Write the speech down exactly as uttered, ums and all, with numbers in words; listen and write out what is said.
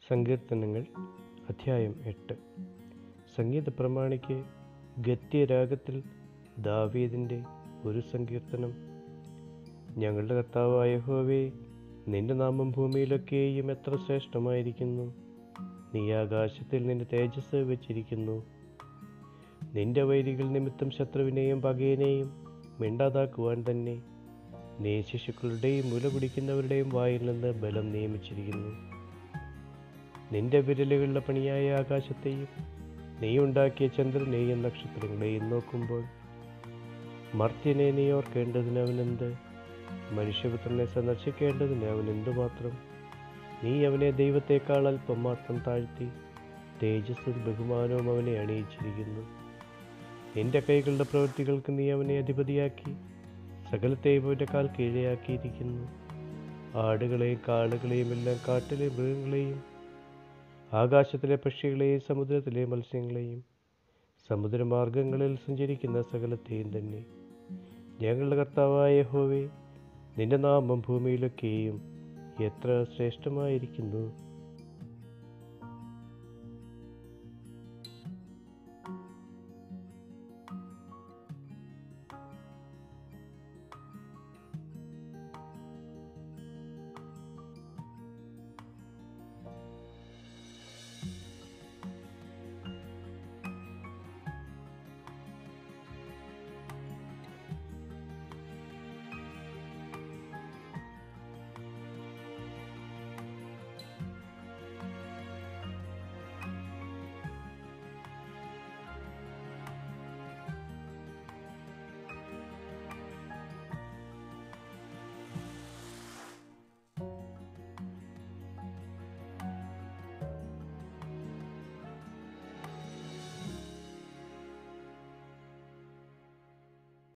സങ്കീർത്തനങ്ങൾ അധ്യായം എട്ട്. സംഗീത പ്രമാണിക്ക് ഗദ്യരാഗത്തിൽ ദാവീദിൻ്റെ ഒരു സങ്കീർത്തനം. ഞങ്ങളുടെ കർത്താവായ യഹോവേ, നിന്റെ നാമം ഭൂമിയിലൊക്കെയും എത്ര ശ്രേഷ്ഠമായിരിക്കുന്നു. നീ ആകാശത്തിൽ നിന്റെ തേജസ് വെച്ചിരിക്കുന്നു. നിന്റെ വൈരികൾ നിമിത്തം ശത്രുവിനെയും പകയനെയും മിണ്ടാതാക്കുവാൻ തന്നെ നീ ശിശുക്കളുടെയും മുല കുടിക്കുന്നവരുടെയും വായിൽ നിന്ന് ബലം നിയമിച്ചിരിക്കുന്നു. നിന്റെ വിരലുകളുടെ പണിയായ ആകാശത്തെയും നീ ഉണ്ടാക്കിയ ചന്ദ്രനെയും നക്ഷത്രങ്ങളെയും നോക്കുമ്പോൾ മർത്യനെ നീ ഓർക്കേണ്ടതിന് അവനെന്ത്? മനുഷ്യപുത്രനെ സന്ദർശിക്കേണ്ടതിന് അവൻ എന്തുമാത്രം? നീ അവനെ ദൈവത്തെക്കാൾ അല്പം മാത്രം താഴ്ത്തി തേജസ്സും ബഹുമാനവും അവനെ അണിയിച്ചിരിക്കുന്നു. നിന്റെ കൈകളുടെ പ്രവൃത്തികൾക്ക് നീ അവനെ അധിപതിയാക്കി സകലത്തെയും അവൻ്റെ കാൽ കീഴെയാക്കിയിരിക്കുന്നു. ആടുകളെയും കാളുകളെയും എല്ലാം, കാട്ടിലെ മൃഗങ്ങളെയും ആകാശത്തിലെ പക്ഷികളെയും സമുദ്രത്തിലെ മത്സ്യങ്ങളെയും സമുദ്രമാർഗങ്ങളിൽ സഞ്ചരിക്കുന്ന സകലത്തെയും തന്നെ. ഞങ്ങളുടെ കർത്താവായ യഹോവേ, നിന്റെ നാമം ഭൂമിയിലൊക്കെയും എത്ര ശ്രേഷ്ഠമായിരിക്കുന്നു.